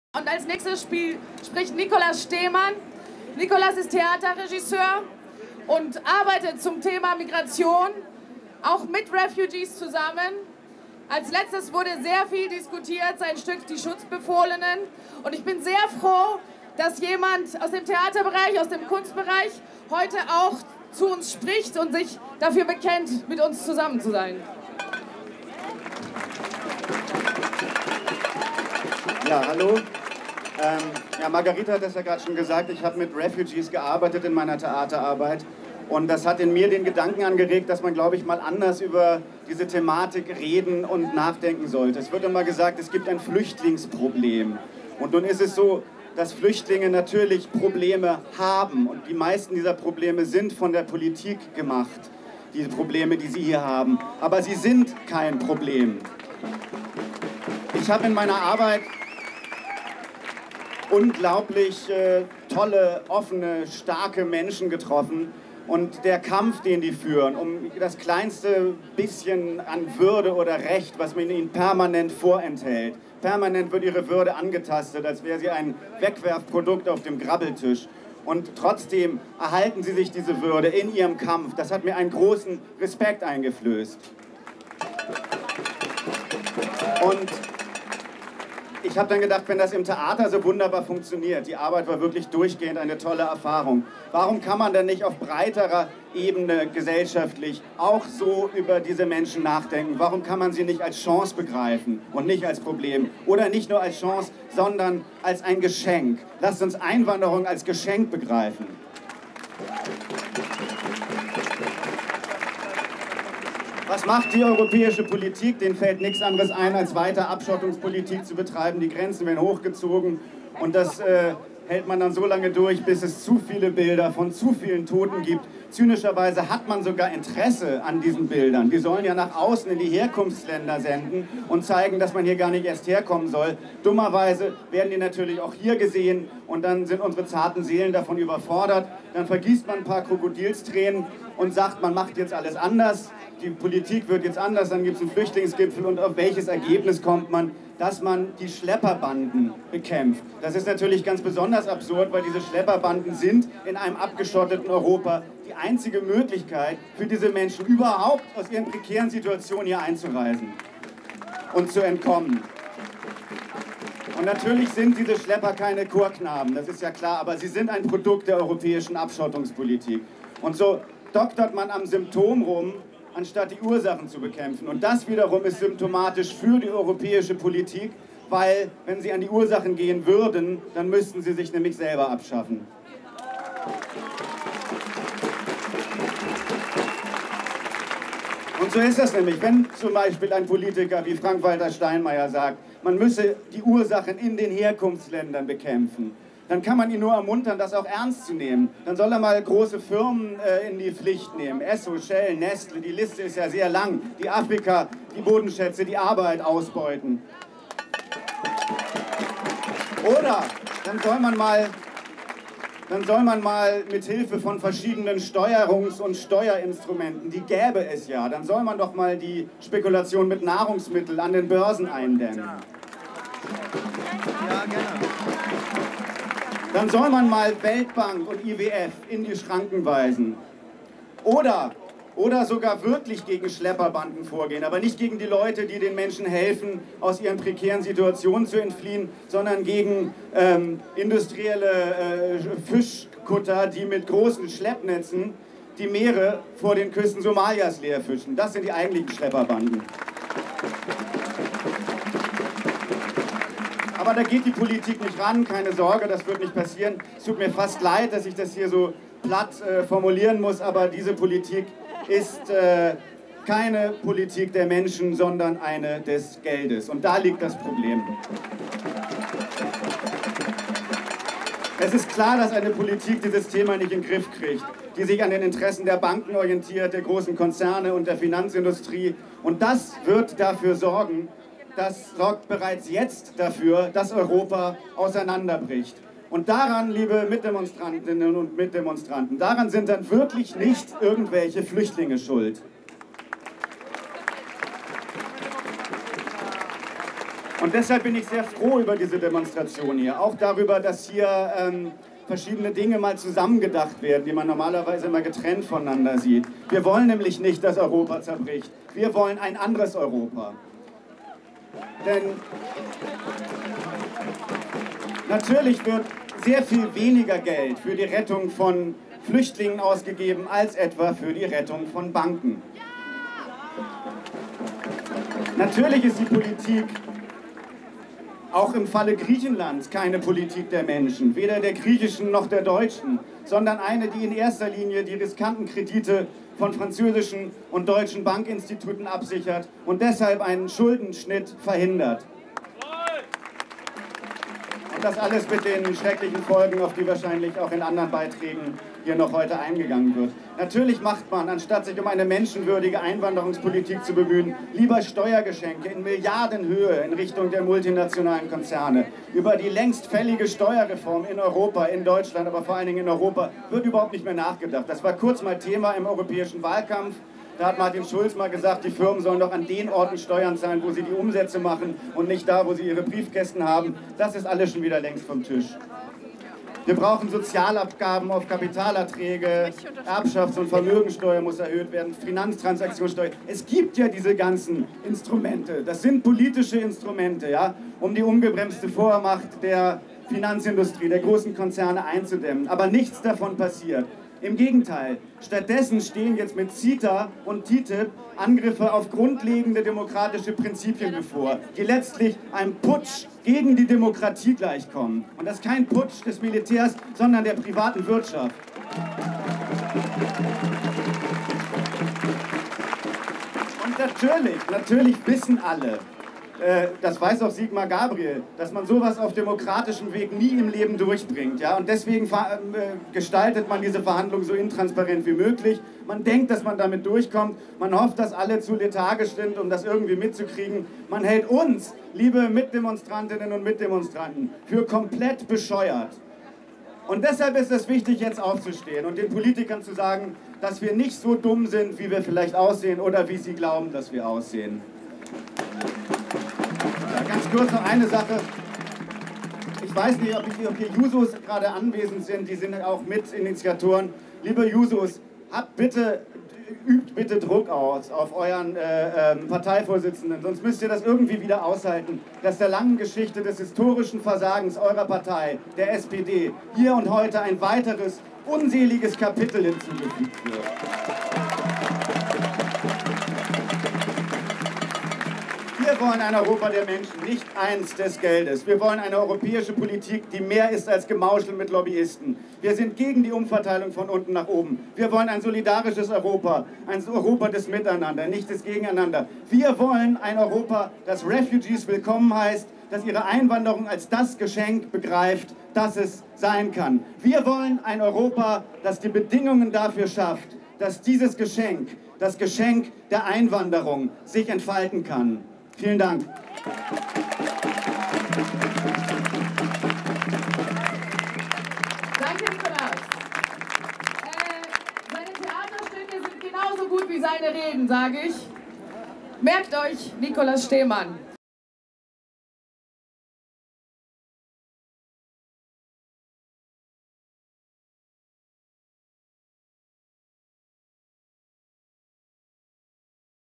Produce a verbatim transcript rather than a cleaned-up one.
Und als nächstes Spiel spricht Nikolaus Stehmann. Nikolaus ist Theaterregisseur und arbeitet zum Thema Migration, auch mit Refugees zusammen. Als letztes wurde sehr viel diskutiert, sein Stück Die Schutzbefohlenen. Und ich bin sehr froh, dass jemand aus dem Theaterbereich, aus dem Kunstbereich heute auch zu uns spricht und sich dafür bekennt, mit uns zusammen zu sein. Ja, hallo. Ähm, ja, Margarita hat das ja gerade schon gesagt, ich habe mit Refugees gearbeitet in meiner Theaterarbeit und das hat in mir den Gedanken angeregt, dass man, glaube ich, mal anders über diese Thematik reden und nachdenken sollte. Es wird immer gesagt, es gibt ein Flüchtlingsproblem und nun ist es so, dass Flüchtlinge natürlich Probleme haben und die meisten dieser Probleme sind von der Politik gemacht, diese Probleme, die sie hier haben, aber sie sind kein Problem. Ich habe in meiner Arbeit unglaublich äh, tolle, offene, starke Menschen getroffen und der Kampf, den die führen, um das kleinste bisschen an Würde oder Recht, was man ihnen permanent vorenthält. Permanent wird ihre Würde angetastet, als wäre sie ein Wegwerfprodukt auf dem Grabbeltisch. Und trotzdem erhalten sie sich diese Würde in ihrem Kampf. Das hat mir einen großen Respekt eingeflößt. Und ich habe dann gedacht, wenn das im Theater so wunderbar funktioniert, die Arbeit war wirklich durchgehend eine tolle Erfahrung, warum kann man denn nicht auf breiterer Ebene gesellschaftlich auch so über diese Menschen nachdenken? Warum kann man sie nicht als Chance begreifen und nicht als Problem? Oder nicht nur als Chance, sondern als ein Geschenk. Lasst uns Einwanderung als Geschenk begreifen. Was macht die europäische Politik? Denen fällt nichts anderes ein, als weiter Abschottungspolitik zu betreiben. Die Grenzen werden hochgezogen und das äh, hält man dann so lange durch, bis es zu viele Bilder von zu vielen Toten gibt. Zynischerweise hat man sogar Interesse an diesen Bildern. Die sollen ja nach außen in die Herkunftsländer senden und zeigen, dass man hier gar nicht erst herkommen soll. Dummerweise werden die natürlich auch hier gesehen und dann sind unsere zarten Seelen davon überfordert. Dann vergießt man ein paar Krokodilstränen und sagt, man macht jetzt alles anders. Die Politik wird jetzt anders, dann gibt es einen Flüchtlingsgipfel und auf welches Ergebnis kommt man? Dass man die Schlepperbanden bekämpft. Das ist natürlich ganz besonders absurd, weil diese Schlepperbanden sind in einem abgeschotteten Europa die einzige Möglichkeit für diese Menschen überhaupt aus ihren prekären Situationen hier einzureisen und zu entkommen. Und natürlich sind diese Schlepper keine Chorknaben, das ist ja klar, aber sie sind ein Produkt der europäischen Abschottungspolitik. Und so doktert man am Symptom rum, anstatt die Ursachen zu bekämpfen. Und das wiederum ist symptomatisch für die europäische Politik, weil, wenn sie an die Ursachen gehen würden, dann müssten sie sich nämlich selber abschaffen. Und so ist das nämlich, wenn zum Beispiel ein Politiker wie Frank-Walter Steinmeier sagt, man müsse die Ursachen in den Herkunftsländern bekämpfen, dann kann man ihn nur ermuntern, das auch ernst zu nehmen. Dann soll er mal große Firmen äh, in die Pflicht nehmen. Esso, Shell, Nestle, die Liste ist ja sehr lang. Die Afrika, die Bodenschätze, die Arbeit ausbeuten. Oder dann soll man mal, dann soll man mal mit Hilfe von verschiedenen Steuerungs- und Steuerinstrumenten, die gäbe es ja, dann soll man doch mal die Spekulation mit Nahrungsmitteln an den Börsen eindämmen. Ja, gerne. Dann soll man mal Weltbank und I W F in die Schranken weisen. Oder, oder sogar wirklich gegen Schlepperbanden vorgehen, aber nicht gegen die Leute, die den Menschen helfen, aus ihren prekären Situationen zu entfliehen, sondern gegen ähm, industrielle äh, Fischkutter, die mit großen Schleppnetzen die Meere vor den Küsten Somalias leer fischen. Das sind die eigentlichen Schlepperbanden. Aber da geht die Politik nicht ran, keine Sorge, das wird nicht passieren. Es tut mir fast leid, dass ich das hier so platt äh, formulieren muss, aber diese Politik ist äh, keine Politik der Menschen, sondern eine des Geldes. Und da liegt das Problem. Es ist klar, dass eine Politik dieses Thema nicht in den Griff kriegt, die sich an den Interessen der Banken orientiert, der großen Konzerne und der Finanzindustrie. Und das wird dafür sorgen, das sorgt bereits jetzt dafür, dass Europa auseinanderbricht. Und daran, liebe Mitdemonstrantinnen und Mitdemonstranten, daran sind dann wirklich nicht irgendwelche Flüchtlinge schuld. Und deshalb bin ich sehr froh über diese Demonstration hier. Auch darüber, dass hier ähm, verschiedene Dinge mal zusammengedacht werden, die man normalerweise immer getrennt voneinander sieht. Wir wollen nämlich nicht, dass Europa zerbricht. Wir wollen ein anderes Europa. Denn natürlich wird sehr viel weniger Geld für die Rettung von Flüchtlingen ausgegeben, als etwa für die Rettung von Banken. Natürlich ist die Politik auch im Falle Griechenlands keine Politik der Menschen, weder der griechischen noch der deutschen, sondern eine, die in erster Linie die riskanten Kredite von französischen und deutschen Bankinstituten absichert und deshalb einen Schuldenschnitt verhindert. Und das alles mit den schrecklichen Folgen, auf die wahrscheinlich auch in anderen Beiträgen hier noch heute eingegangen wird. Natürlich macht man, anstatt sich um eine menschenwürdige Einwanderungspolitik zu bemühen, lieber Steuergeschenke in Milliardenhöhe in Richtung der multinationalen Konzerne. Über die längst fällige Steuerreform in Europa, in Deutschland, aber vor allen Dingen in Europa, wird überhaupt nicht mehr nachgedacht. Das war kurz mal Thema im europäischen Wahlkampf. Da hat Martin Schulz mal gesagt, die Firmen sollen doch an den Orten Steuern zahlen, wo sie die Umsätze machen und nicht da, wo sie ihre Briefkästen haben. Das ist alles schon wieder längst vom Tisch. Wir brauchen Sozialabgaben auf Kapitalerträge, Erbschafts- und Vermögensteuer muss erhöht werden, Finanztransaktionssteuer. Es gibt ja diese ganzen Instrumente. Das sind politische Instrumente, ja, um die ungebremste Vormacht der Finanzindustrie, der großen Konzerne einzudämmen. Aber nichts davon passiert. Im Gegenteil, stattdessen stehen jetzt mit CETA und T T I P Angriffe auf grundlegende demokratische Prinzipien bevor, die letztlich einem Putsch gegen die Demokratie gleichkommen. Und das ist kein Putsch des Militärs, sondern der privaten Wirtschaft. Und natürlich, natürlich wissen alle, das weiß auch Sigmar Gabriel, dass man sowas auf demokratischem Weg nie im Leben durchbringt. Ja? Und deswegen gestaltet man diese Verhandlungen so intransparent wie möglich. Man denkt, dass man damit durchkommt. Man hofft, dass alle zu lethargisch sind, um das irgendwie mitzukriegen. Man hält uns, liebe Mitdemonstrantinnen und Mitdemonstranten, für komplett bescheuert. Und deshalb ist es wichtig, jetzt aufzustehen und den Politikern zu sagen, dass wir nicht so dumm sind, wie wir vielleicht aussehen oder wie sie glauben, dass wir aussehen. Ganz kurz noch eine Sache. Ich weiß nicht, ob hier Jusos gerade anwesend sind, die sind auch Mitinitiatoren. Liebe Jusos, habt bitte, übt bitte Druck aus auf euren äh, äh, Parteivorsitzenden, sonst müsst ihr das irgendwie wieder aushalten, dass der langen Geschichte des historischen Versagens eurer Partei, der S P D, hier und heute ein weiteres unseliges Kapitel hinzugefügt wird. Wir wollen ein Europa der Menschen, nicht eins des Geldes. Wir wollen eine europäische Politik, die mehr ist als Gemauschel mit Lobbyisten. Wir sind gegen die Umverteilung von unten nach oben. Wir wollen ein solidarisches Europa, ein Europa des Miteinander, nicht des Gegeneinander. Wir wollen ein Europa, das Refugees willkommen heißt, das ihre Einwanderung als das Geschenk begreift, das es sein kann. Wir wollen ein Europa, das die Bedingungen dafür schafft, dass dieses Geschenk, das Geschenk der Einwanderung, sich entfalten kann. Vielen Dank. Danke, Nikolaus. Äh, seine Theaterstücke sind genauso gut wie seine Reden, sage ich. Merkt euch, Nikolaus Stehmann.